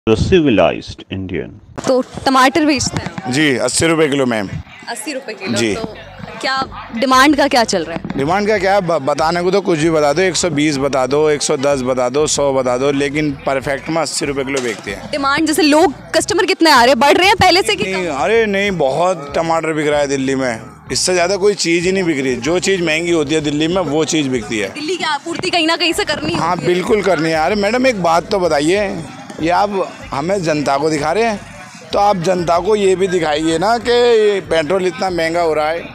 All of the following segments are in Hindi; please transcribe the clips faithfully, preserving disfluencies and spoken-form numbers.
Civilised Indian. तो टमाटर बेचते हैं जी अस्सी रुपए किलो मैम। अस्सी रुपए किलो जी। तो क्या डिमांड का क्या चल रहा है? डिमांड का क्या है, बताने को तो कुछ भी बता दो, एक सौ बीस बता दो, एक सौ दस बता दो, सौ बता दो, लेकिन परफेक्ट में अस्सी रुपए किलो बेचते हैं। डिमांड जैसे लोग कस्टमर कितने आ रहे हैं, बढ़ रहे हैं पहले से कि नहीं, अरे नहीं, बहुत टमाटर बिक रहा है दिल्ली में। इससे ज़्यादा कोई चीज़ ही नहीं बिक रही। जो चीज़ महंगी होती है दिल्ली में वो चीज़ बिकती है। दिल्ली की आपूर्ति कहीं ना कहीं से करनी है। हाँ बिल्कुल करनी है। अरे मैडम एक बात तो बताइए, ये आप हमें जनता को दिखा रहे हैं तो आप जनता को ये भी दिखाइए ना कि पेट्रोल इतना महंगा हो रहा है।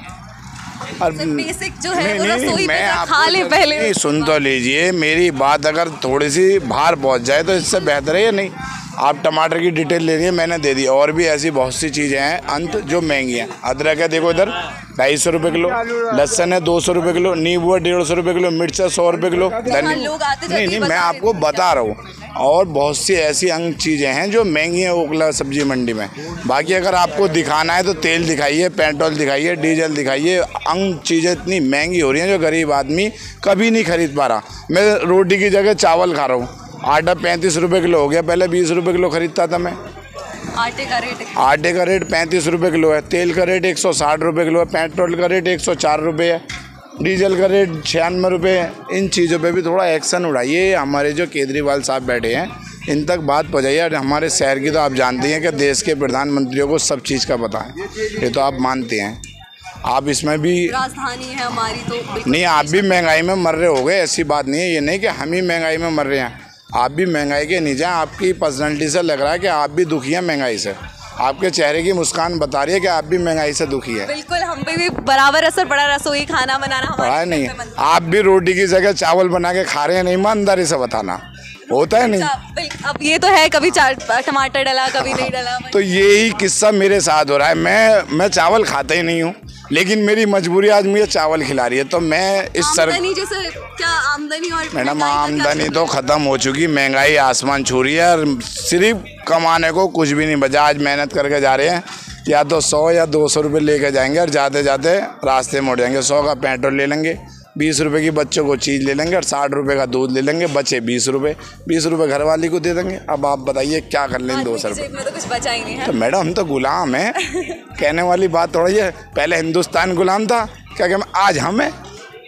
और बेसिक जो है नहीं, वो नहीं, रसोई मैं में आपको खा ले पहले। नहीं, सुन तो लीजिए मेरी बात, अगर थोड़ी सी बाहर पहुंच जाए तो इससे बेहतर है या नहीं। आप टमाटर की डिटेल ले रही है, मैंने दे दी। और भी ऐसी बहुत सी चीज़ें हैं अंत जो महंगी हैं। अदरक है देखो इधर ढाई सौ रुपये किलो, लहसन है दो सौ रुपये किलो, नींबू है डेढ़ सौ रुपये किलो, मिर्च है सौ रुपये किलो। लोग आते नहीं नहीं मैं आपको बता रहा हूँ। और बहुत सी ऐसी अंग चीज़ें हैं जो महंगी हैं ओखला सब्जी मंडी में। बाकी अगर आपको दिखाना है तो तेल दिखाइए, पेट्रोल दिखाइए, डीजल दिखाइए। अंग चीज़ें इतनी महंगी हो रही हैं जो गरीब आदमी कभी नहीं खरीद पा रहा। मैं रोटी की जगह चावल खा रहा हूँ। आटा पैंतीस रुपये किलो हो गया, पहले बीस रुपये किलो खरीदता था मैं। आटे का रेट आटे का रेट पैंतीस रुपये किलो है, तेल का रेट एक सौ साठ रुपये किलो है, पेट्रोल का रेट एक सौ चार रुपये है, डीजल का रेट छियानवे रुपये है। इन चीज़ों पे भी थोड़ा एक्शन उड़ाइए। हमारे जो केजरीवाल साहब बैठे हैं इन तक बात पहुँचाइए। हमारे शहर की तो आप जानती हैं कि देश के प्रधानमंत्रियों को सब चीज़ का पता है, ये तो आप मानते हैं। आप इसमें भी राजधानी है हमारी तो नहीं, आप भी महंगाई में मर रहे हो गए, ऐसी बात नहीं है। ये नहीं कि हम ही महंगाई में मर रहे हैं, आप भी महंगाई के नीचे हैं। आपकी पर्सनैलिटी से लग रहा है कि आप भी दुखी हैं महंगाई से। आपके चेहरे की मुस्कान बता रही है कि आप भी महंगाई से दुखी है। बिल्कुल, हम पे भी बराबर असर पड़ा। रसोई खाना बनाना हमारा नहीं, आप भी रोटी की जगह चावल बना के खा रहे हैं। नहीं, ईमानदारी से बताना होता है नहीं। अब ये तो है, कभी टमाटर डाला कभी नहीं डाला। तो यही किस्सा मेरे साथ हो रहा है। मैं मैं चावल खाता ही नहीं हूँ, लेकिन मेरी मजबूरी आज मुझे चावल खिला रही है। तो मैं इस सर जैसे क्या आमदनी और मैडम आमदनी तो ख़त्म हो चुकी, महंगाई आसमान छू रही है और सिर्फ कमाने को कुछ भी नहीं बचा। आज मेहनत करके जा रहे हैं, या तो सौ या दो सौ रुपये लेके जाएंगे और जाते जाते रास्ते में उड़ जाएंगे। सौ का पेट्रोल ले लेंगे, बीस रुपए की बच्चों को चीज़ ले लेंगे और साठ रुपए का दूध ले लेंगे, बचे बीस रुपए। बीस रुपए घर वाली को दे देंगे। अब आप बताइए क्या कर लेंगे दो सौ रुपये में तो कुछ बचा ही नहीं है। तो मैडम हम तो गुलाम हैं। कहने वाली बात थोड़ी है, पहले हिंदुस्तान गुलाम था, क्या क्या आज हम हैं।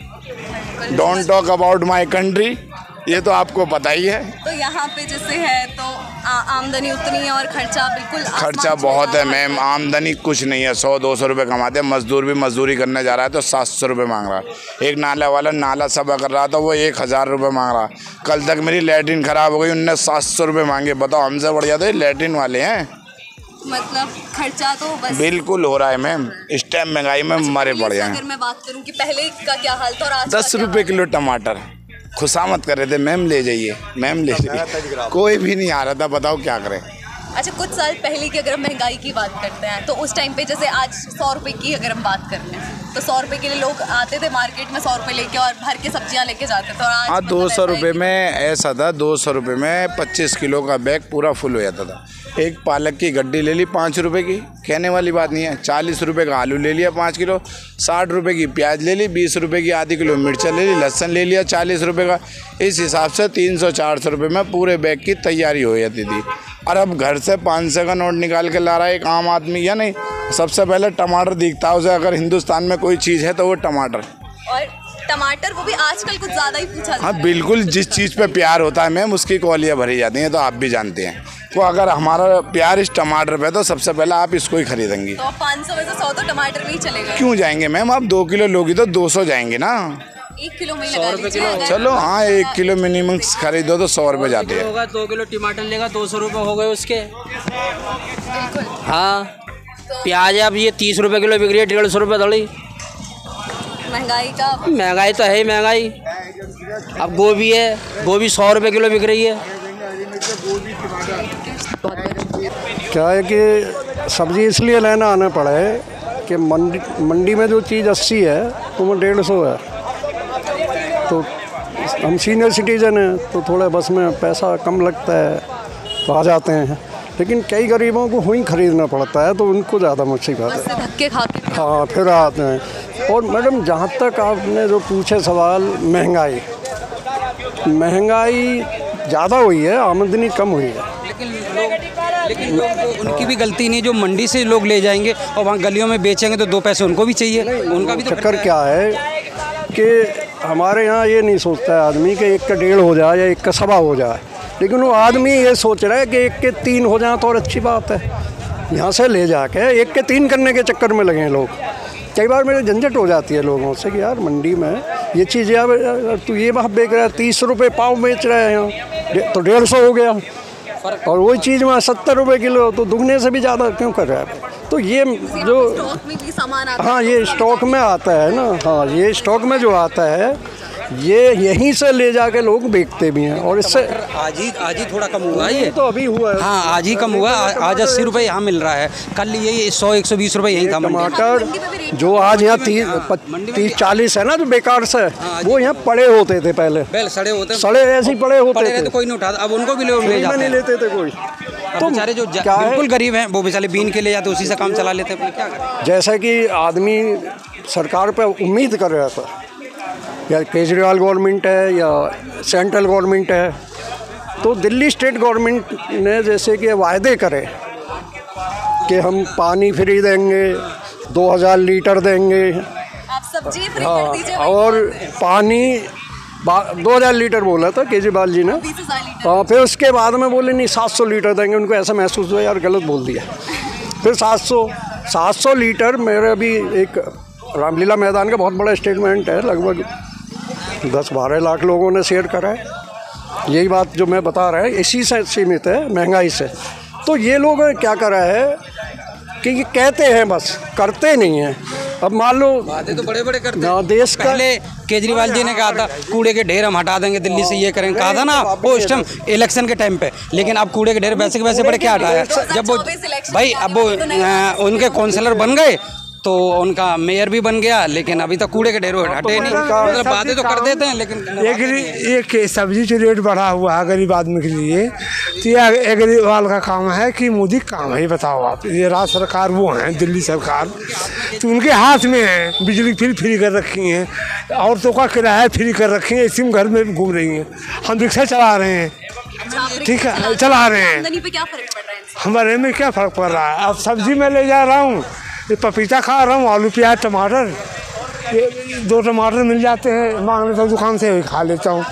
Don't talk about my country, ये तो आपको पता ही है। तो यहाँ पे जैसे है तो आ, आमदनी उतनी है और खर्चा बिल्कुल खर्चा बहुत है मैम। आमदनी कुछ नहीं है, सौ दो सौ रुपये कमाते हैं। मजदूर भी मजदूरी करने जा रहा है तो सात सौ रुपये मांग रहा है। एक नाला वाला नाला सफा कर रहा था, वो एक हज़ार रुपये मांग रहा। कल तक मेरी लैट्रिन ख़राब हो गई, उनने सात सौ रुपये मांगे। बताओ, हमसे बढ़िया तो ये लैट्रिन वाले हैं। मतलब खर्चा तो बस बिल्कुल हो रहा है मैम। इस टाइम महंगाई में मरे पड़ जाए। अगर मैं बात करूँ कि पहले का क्या हाल था और आज दस रुपये किलो टमाटर खुशामत कर रहे थे, मैम ले जाइए, मैम ले जाइए। कोई भी नहीं आ रहा था, बताओ क्या करें। अच्छा, कुछ साल पहले की अगर हम महंगाई की बात करते हैं तो उस टाइम पे जैसे आज सौ रुपए की अगर हम बात करते हैं तो सौ रुपए के लिए लोग आते थे मार्केट में, सौ रुपए लेके और भर के सब्जियां लेके जाते थे। और आज हाँ, दो सौ रुपये में ऐसा था, दो सौ रुपये में पच्चीस किलो का बैग पूरा फुल हो जाता था। एक पालक की गड्डी ले ली पाँच रुपए की, कहने वाली बात नहीं है। चालीस रुपए का आलू ले लिया पाँच किलो, साठ रुपए की प्याज ले ली, बीस रुपए की आधी किलो मिर्चा ले ली, लहसन ले लिया चालीस रुपए का। इस हिसाब से तीन सौ चार सौ रुपये में पूरे बैग की तैयारी हो जाती थी। और अब घर से पाँच सौ का नोट निकाल के ला रहा है एक आम आदमी, या नहीं। सबसे पहले टमाटर दिखता है उसे, अगर हिंदुस्तान में कोई चीज़ है तो वो टमाटर। और टमाटर वो भी आजकल कुछ ज़्यादा ही पूछा जाता है। हाँ बिल्कुल, जिस चीज़ पे प्यार होता है मैम उसकी कौलियाँ भरी जाती हैं, तो आप भी जानते हैं। तो अगर हमारा प्यार इस टमाटर पे तो सबसे पहले आप इसको ही खरीदेंगी। तो पाँच सौ में से सौ तो टमाटर नहीं चलेगा। क्यों जाएंगे मैम, आप दो किलो लोगी तो दो सौ जाएंगे ना। एक किलो में लगा लीजिए। चलो हाँ, एक किलो मिनिमम खरीदो तो सौ रुपये जाते हैं। होगा दो किलो टमाटर लेगा दो सौ रुपये हो गए उसके। हाँ, प्याज अब ये तीस रुपए किलो बिक रही है, डेढ़ सौ रुपये थोड़ी। महंगाई का महंगाई तो है ही महंगाई। अब गोभी है, गोभी सौ रुपये किलो बिक रही है। क्या है कि सब्ज़ी इसलिए लेना आना पड़ा है कि मंडी मंडी में जो चीज़ अस्सी है तो वो डेढ़ सौ है। तो हम सीनियर सिटीज़न हैं तो थोड़ा बस में पैसा कम लगता है तो आ जाते हैं, लेकिन कई गरीबों को वहीं ख़रीदना पड़ता है तो उनको ज़्यादा मुसीबत है। धक्के खा के हाँ, फिर आते हैं। और मैडम जहाँ तक आपने जो पूछे सवाल, महंगाई महंगाई ज़्यादा हुई है, आमदनी कम हुई है। लेकिन लेकिन लोग उनकी भी गलती नहीं, जो मंडी से लोग ले जाएंगे और वहाँ गलियों में बेचेंगे तो दो पैसे उनको भी चाहिए। उनका भी तो चक्कर क्या है कि हमारे यहाँ ये नहीं सोचता है आदमी कि एक का डेढ़ हो जाए या एक का सवा हो जाए, लेकिन वो आदमी ये सोच रहा है कि एक के तीन हो जाए तो और अच्छी बात है। यहाँ से ले जाके एक के तीन करने के चक्कर में लगे हैं लोग। कई बार मेरे झंझट हो जाती है लोगों से कि यार मंडी में ये चीज़ यार तू ये वहाँ बेच रहा है, तीस रुपये पाव बेच रहा है यहाँ तो डेढ़ सौ हो गया, और वही चीज़ वहाँ सत्तर रुपये किलो, तो दुगने से भी ज़्यादा क्यों कर रहा है? तो ये जो स्टॉक में भी सामान आता हाँ ये स्टॉक में आता है ना, हाँ ये स्टॉक में जो आता है ये यहीं से ले जाके लोग बेचते भी हैं, और इससे आज ही आज ही थोड़ा कम हुआ है ये तो अभी हुआ है। हाँ आज ही कम हुआ, आज अस्सी रुपये यहाँ मिल रहा है, कल यही सौ एक सौ बीस रुपये यहीं था। टमाटर जो आज यहाँ तीस तीस चालीस है ना जो बेकार से, वो यहाँ पड़े होते थे पहले, पहले सड़े होते सड़े ऐसे ही पड़े होते थे, तो कोई नहीं उठाता, अब उनको भी लोग ले जाते नहीं लेते थे कोई। तो बेचारे जो बिल्कुल गरीब हैं वो बेचारे बीन के ले जाते, उसी से काम चला लेते हैं, क्या करें। जैसा कि आदमी सरकार पे उम्मीद कर रहा था, या केजरीवाल गवर्नमेंट है या सेंट्रल गवर्नमेंट है, तो दिल्ली स्टेट गवर्नमेंट ने जैसे कि वायदे करे कि हम पानी फ्री देंगे, दो हज़ार लीटर देंगे, आप सब्जी फ्री कर हाँ, दीजिए, और पानी दो हज़ार लीटर बोला था केजरीवाल जी ने, बीस हज़ार लीटर। हाँ फिर उसके बाद में बोले नहीं सात सौ लीटर देंगे, उनको ऐसा महसूस हुआ यार गलत बोल दिया, फिर सात सौ सात सौ लीटर। मेरे अभी एक रामलीला मैदान का बहुत बड़ा स्टेटमेंट है, लगभग दस बारह लाख लोगों ने शेयर करा है, यही बात जो मैं बता रहा है इसी से सीमित है, महंगाई से। तो ये लोग क्या करा है कि ये कहते हैं बस, करते नहीं हैं। अब मान लो बातें तो बड़े बड़े करते हैं, देश का पहले केजरीवाल जी ने कहा था कूड़े के ढेर हम हटा देंगे दिल्ली से, ये करेंगे, कहा था ना वो उस टाइम इलेक्शन के टाइम पे, लेकिन अब कूड़े के ढेर वैसे के वैसे पड़े, क्या हटाया जब वो भाई अब वो उनके काउंसलर बन गए तो उनका मेयर भी बन गया, लेकिन अभी तक कूड़े के ढेर हटे नहीं। मतलब बातें तो कर देते हैं लेकिन एक एक सब्जी का रेट बढ़ा हुआ है गरीब आदमी के लिए, तो यह केजरीवाल का काम है कि मोदी काम है, बताओ आप। ये राज्य सरकार वो हैं दिल्ली सरकार, तो उनके हाथ में है, बिजली फ्री फ्री कर रखी हैं, औरतों का किराया फ्री कर रखी है, इसी में घर में घूम रही हैं, हम रिक्शा चला रहे हैं, ठीक है चला रहे हैं, हमारे में क्या फ़र्क पड़ रहा है। अब सब्जी में ले जा रहा हूँ, ये पपीता खा रहा हूँ, आलू प्याज टमाटर, ये दो टमाटर मिल जाते हैं, मांग लेता हूँ दुकान से, वही खा लेता हूँ।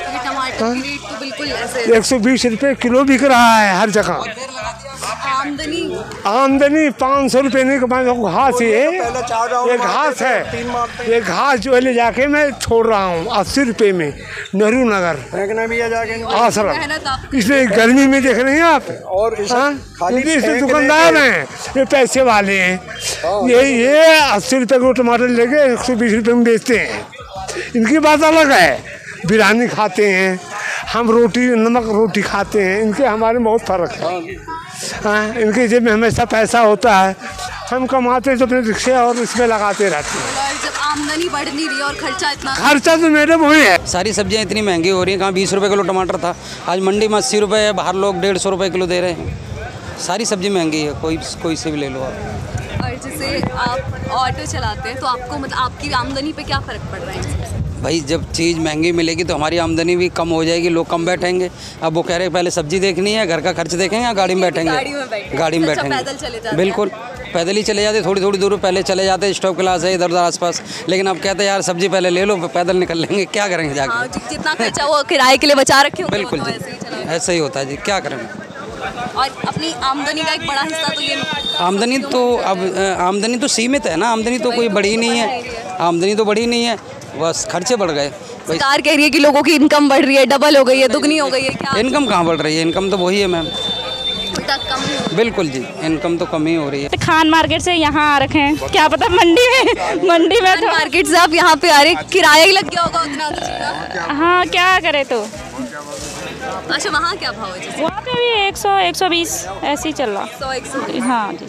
एक सौ बीस रुपये किलो बिक रहा है हर जगह। आमदनी आमदनी पाँच सौ रुपये नहीं कमाए, घास ये ये घास है, ये घास जो है ले जाके मैं छोड़ रहा हूँ अस्सी रुपये में नेहरू नगर आश्रम, इसलिए गर्मी में देख रहे हैं आप, और इसमें दुकानदार हैं ये पैसे वाले हैं, ये ये अस्सी रुपये को टमाटर लेके एक सौ बीस रुपये में बेचते हैं। इनकी बात अलग है, बिरयानी खाते हैं हम, रोटी नमक रोटी खाते हैं, इनके हमारे बहुत फ़र्क है। हाँ इनके जेब में हमेशा पैसा होता है, हम कमाते हैं तो अपने रिक्शे और इसमें लगाते रहते हैं। जब आमदनी बढ़ नहीं रही और खर्चा इतना, खर्चा तो मेरे वही है। सारी सब्जियां इतनी महंगी हो रही हैं, कहाँ बीस रुपये किलो टमाटर था, आज मंडी में अस्सी रुपये है, बाहर लोग डेढ़ सौ रुपये किलो दे रहे हैं। सारी सब्जी महंगी है, कोई कोई से भी ले लो आप। और जैसे आप ऑटो चलाते हैं तो आपको मतलब आपकी आमदनी पे क्या फ़र्क पड़ रहा है? भाई जब चीज़ महंगी मिलेगी तो हमारी आमदनी भी कम हो जाएगी, लोग कम बैठेंगे। अब वो कह रहे हैं पहले सब्जी देखनी है, घर का खर्च देखेंगे या गाड़ी में बैठेंगे, गाड़ी में बैठेंगे, बिल्कुल पैदल ही चले जाते, थोड़ी थोड़ी दूर पहले चले जाते, स्टॉप क्लास है इधर उधर आसपास, लेकिन अब कहते हैं यार सब्जी पहले ले लो, पैदल निकल लेंगे, क्या करेंगे जाके, जितना खर्चा वो किराए के लिए बचा रखे होते, बिल्कुल जी ऐसा ही होता है जी, क्या करेंगे। और अपनी आमदनी का एक बड़ा हिस्सा तो ये आमदनी तो अब आमदनी तो सीमित है ना, आमदनी तो कोई बढ़ी नहीं है, आमदनी तो बढ़ी नहीं है, बस खर्चे बढ़ गए। सरकार कह रही है कि लोगों की इनकम बढ़ रही है, डबल हो गई है, दुगनी हो गई है, क्या इनकम कहाँ बढ़ रही है, इनकम तो वही है मैम, बिल्कुल जी इनकम तो कम ही हो रही है। खान मार्केट से यहाँ आ रखे हैं, क्या पता मंडी में मंडी में तो मार्केट से आप यहाँ पे आ रहे, किराया ही लग गया होगा उतना तो। हाँ क्या करे तो। अच्छा वहाँ क्या भाव है? वहाँ पे भी एक सौ एक सौ बीस ऐसे ही चल रहा। सौ एक सौ हाँ जी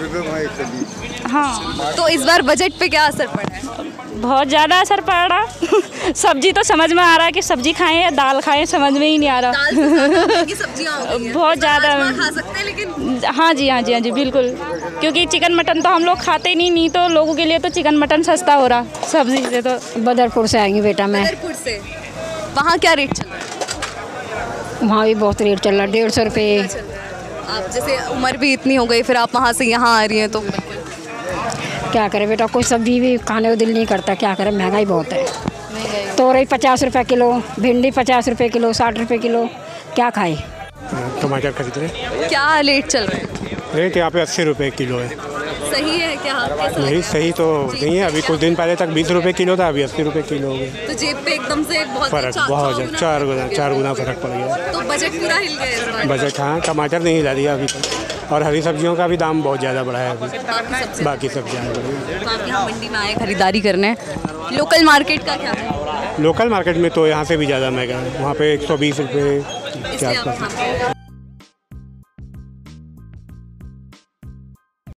हाँ। तो इस बार बजट पे क्या असर पड़ा है? बहुत ज़्यादा असर पड़ रहा। सब्जी तो समझ में आ रहा है कि सब्जी खाएं या दाल खाएं, समझ में ही नहीं आ रहा। बहुत ज़्यादा खा सकते हैं लेकिन हाँ जी हाँ जी हाँ जी बिल्कुल, क्योंकि चिकन मटन तो हम लोग खाते नहीं, नहीं तो लोगों के लिए तो चिकन मटन सस्ता हो रहा सब्जी से। तो बदरपुर से आएंगी बेटा मैं। बदरपुर से वहाँ क्या रेट चल रहा है? वहाँ भी बहुत रेट चल रहा है, डेढ़ सौ रुपये आप जैसे उम्र भी इतनी हो गई, फिर आप वहाँ से यहाँ आ रही हैं तो क्या करें बेटा, कोई सब्जी भी खाने को दिल नहीं करता, क्या करें, महंगाई बहुत है। तोरई पचास रुपये किलो, भिंडी पचास रुपये किलो, साठ रुपये किलो, क्या खाए। टमाटर खरीद रहे। क्या रेट चल रहे हैं? रेट यहाँ पे अस्सी रुपये किलो है। सही है क्या? नहीं सही तो नहीं है, अभी कुछ दिन पहले तक बीस रुपए किलो था, अभी अस्सी रुपए किलो हो गया। तो जेब पे एकदम से बहुत फर्क बहुत ज़्यादा, चार गुना चार गुना फर्क पड़ गया। तो बजट पूरा हिल गया। बजट हाँ, टमाटर नहीं हिला दिया अभी तक, और हरी सब्जियों का भी दाम बहुत ज़्यादा बढ़ा है अभी, बाकी सब्जियाँ बढ़ी। तो आप यहाँ मंडी में आए खरीदारी करने, लोकल मार्केट का क्या है? लोकल मार्केट में तो यहाँ से भी ज़्यादा महंगा है, वहाँ पे एक सौ बीस रुपये के आसपास।